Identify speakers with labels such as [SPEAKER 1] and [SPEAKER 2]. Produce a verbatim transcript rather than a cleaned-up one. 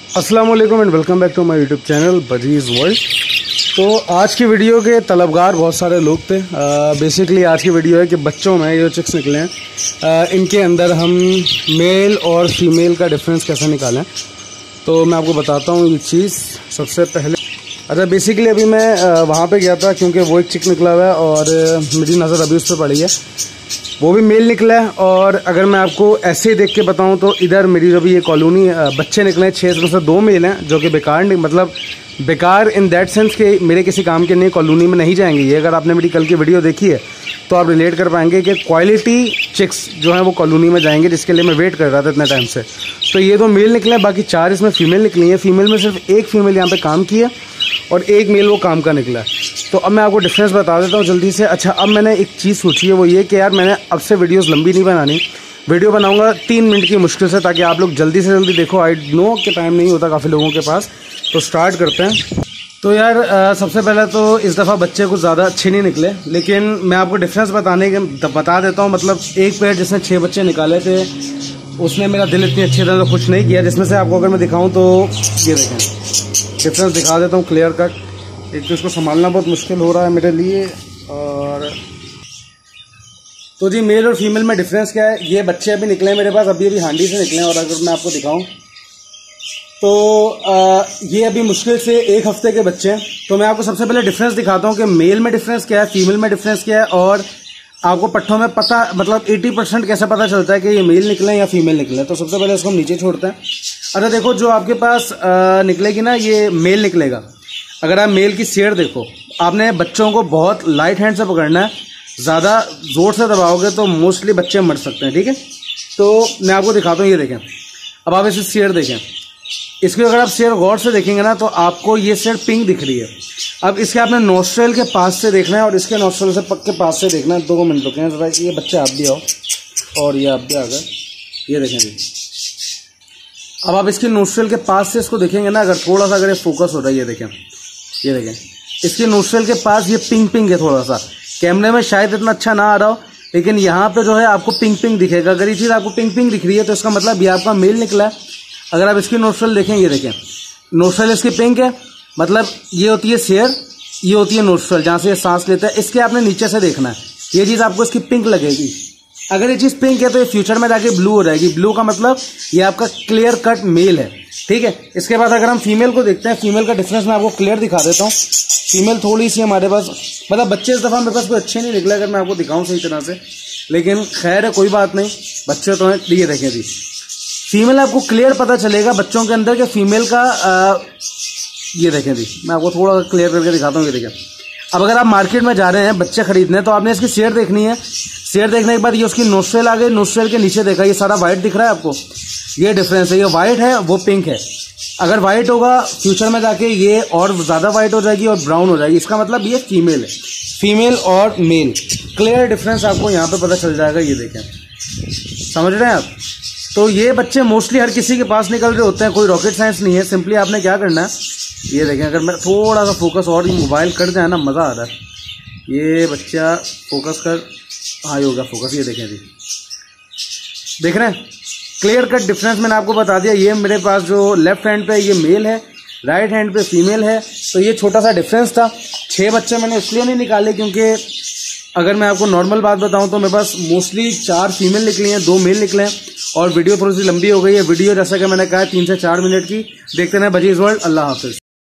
[SPEAKER 1] अस्सलाम वालेकुम and welcome back to my YouTube channel बजीज वर्ल्ड। तो आज की वीडियो के तलबगार बहुत सारे लोग थे। बेसिकली आज की वीडियो है कि बच्चों में ये चिक्स निकले हैं, आ, इनके अंदर हम मेल और फीमेल का डिफरेंस कैसे निकालें। तो मैं आपको बताता हूँ ये चीज़। सबसे पहले अच्छा बेसिकली अभी मैं वहाँ पे गया था क्योंकि वो एक चिक निकला हुआ है और मेरी नज़र अभी उस पर पड़ी है, वो भी मेल निकला है। और अगर मैं आपको ऐसे ही देख के बताऊं तो इधर मेरी जो भी ये कॉलोनी बच्चे निकले हैं, छः में से दो मेल हैं जो कि बेकार नहीं, मतलब बेकार इन दैट सेंस कि मेरे किसी काम के नहीं, कॉलोनी में नहीं जाएंगे ये। अगर आपने मेरी कल की वीडियो देखी है तो आप रिलेट कर पाएंगे कि क्वालिटी चिक्स जो हैं वो कॉलोनी में जाएंगे, जिसके लिए मैं वेट कर रहा था इतने टाइम से। तो ये दो मेल निकले हैं, बाकी चार इसमें फ़ीमेल निकली हैं। फ़ीमेल में सिर्फ एक फ़ीमेल यहाँ पर काम की है और एक मेल वो काम का निकला है। तो अब मैं आपको डिफरेंस बता देता हूँ जल्दी से। अच्छा, अब मैंने एक चीज़ सोची है, वो ये कि यार मैंने अब से वीडियोस लंबी नहीं बनानी, वीडियो बनाऊंगा तीन मिनट की मुश्किल से, ताकि आप लोग जल्दी से जल्दी देखो। आई नो कि टाइम नहीं होता काफ़ी लोगों के पास। तो स्टार्ट करते हैं। तो यार आ, सबसे पहले तो इस दफ़ा बच्चे कुछ ज़्यादा अच्छे नहीं निकले, लेकिन मैं आपको डिफरेंस बताने के बता देता हूँ। मतलब एक पेड़ जिसने छः बच्चे निकाले थे उसने मेरा दिल इतनी अच्छी तरह से खुश नहीं किया, जिसमें से आपको अगर मैं दिखाऊँ तो ये देखें, डिफरेंस दिखा देता हूँ क्लियर कट। एक तो इसको संभालना बहुत मुश्किल हो रहा है मेरे लिए। और तो जी मेल और फीमेल में डिफरेंस क्या है, ये बच्चे अभी निकले हैं मेरे पास, अभी अभी हांडी से निकले हैं। और अगर मैं आपको दिखाऊं तो आ, ये अभी मुश्किल से एक हफ्ते के बच्चे हैं। तो मैं आपको सबसे पहले डिफरेंस दिखाता हूँ कि मेल में डिफरेंस क्या है, फीमेल में डिफरेंस क्या है, और आपको पट्ठों में पता मतलब अस्सी परसेंट कैसे पता चलता है कि ये मेल निकले या फीमेल निकले। तो सबसे पहले इसको हम नीचे छोड़ते हैं। अच्छा देखो, जो आपके पास आ, निकलेगी ना, ये मेल निकलेगा। अगर आप मेल की शेयर देखो, आपने बच्चों को बहुत लाइट हैंड से पकड़ना है, ज़्यादा जोर से दबाओगे तो मोस्टली बच्चे मर सकते हैं, ठीक है। तो मैं आपको दिखाता हूँ, ये देखें। अब आप इसे शेयर देखें, इसकी अगर आप शेयर गौर से देखेंगे ना तो आपको ये शेयर पिंक दिख रही है। अब इसके आपने नोस्ट्रेल के पास से देखना है और इसके नोस्ट्रेल से पक के पास से देखना है। दो मिनट रुके हैं जरा, ये बच्चे आप भी आओ और ये आप भी आ गए, ये देखें जी। अब आप इसके नोस्ट्रेल के पास से इसको देखेंगे ना, अगर थोड़ा सा अगर ये फोकस हो रहा है, ये देखें, ये देखें, इसके नोस्ट्रेल के पास ये पिंक पिंक है थोड़ा सा। कैमरे में शायद इतना अच्छा ना आ रहा हो, लेकिन यहाँ पे जो है आपको पिंक पिंक दिखेगा। अगर ये चीज़ आपको पिंक पिंक दिख रही है तो इसका मतलब ये आपका मेल निकला है। अगर आप इसकी नोस्ट्रेल देखें, ये देखें, नोस्ट्रेल इसकी पिंक है, मतलब ये होती है शेयर, ये होती है नोस्ट्रेल जहाँ से ये सांस लेता है। इसके आपने नीचे से देखना है, ये चीज़ आपको इसकी पिंक लगेगी। अगर ये चीज़ पिंक है तो ये फ्यूचर में जाके ब्लू हो जाएगी। ब्लू का मतलब ये आपका क्लियर कट मेल है, ठीक है। इसके बाद अगर हम फीमेल को देखते हैं, फीमेल का डिफरेंस मैं आपको क्लियर दिखा देता हूँ। फीमेल थोड़ी सी हमारे पास, मतलब बच्चे इस दफ़ा मेरे पास कोई अच्छे नहीं निकले अगर मैं आपको दिखाऊँ सही तरह से, लेकिन खैर है, कोई बात नहीं, बच्चे तो हैं। ये देखें जी, फीमेल आपको क्लियर पता चलेगा बच्चों के अंदर कि फीमेल का आ, ये देखें जी, मैं आपको थोड़ा क्लियर करके दिखाता हूँ। ये देखें, अब अगर आप मार्केट में जा रहे हैं बच्चे खरीदने, तो आपने इसकी शेयर देखनी है। शेयर देखने के बाद ये उसकी नोस्ट्रेल आ गई, नोस्ट्रेल के नीचे देखा, ये सारा व्हाइट दिख रहा है आपको, ये डिफरेंस है। ये व्हाइट है, वो पिंक है। अगर व्हाइट होगा फ्यूचर में जाके ये और ज़्यादा व्हाइट हो जाएगी और ब्राउन हो जाएगी, इसका मतलब ये फीमेल है। फीमेल और मेल क्लियर डिफरेंस आपको यहाँ पे पता चल जाएगा। ये देखें, समझ रहे हैं आप। तो ये बच्चे मोस्टली हर किसी के पास निकल रहे होते हैं, कोई रॉकेट साइंस नहीं है। सिंपली आपने क्या करना है, ये देखें, अगर मैं थोड़ा सा फोकस और ये मोबाइल कर जाए ना, मज़ा आ रहा है। ये बच्चा फोकस कर, हाँ ये होगा फोकस, ये देखें जी, देख रहे हैं क्लियर कट डिफरेंस मैंने आपको बता दिया। ये मेरे पास जो लेफ्ट हैंड पे ये मेल है, राइट हैंड पे फीमेल है। तो ये छोटा सा डिफरेंस था। छः बच्चे मैंने इसलिए नहीं निकाले क्योंकि अगर मैं आपको नॉर्मल बात बताऊं तो मेरे पास मोस्टली चार फीमेल निकली हैं, दो मेल निकले हैं। और वीडियो थोड़ी सी लंबी हो गई है। वीडियो जैसा कि मैंने कहा तीन से चार मिनट की। देखते रहें बजीज वर्ल्ड। अल्लाह हाफिज़।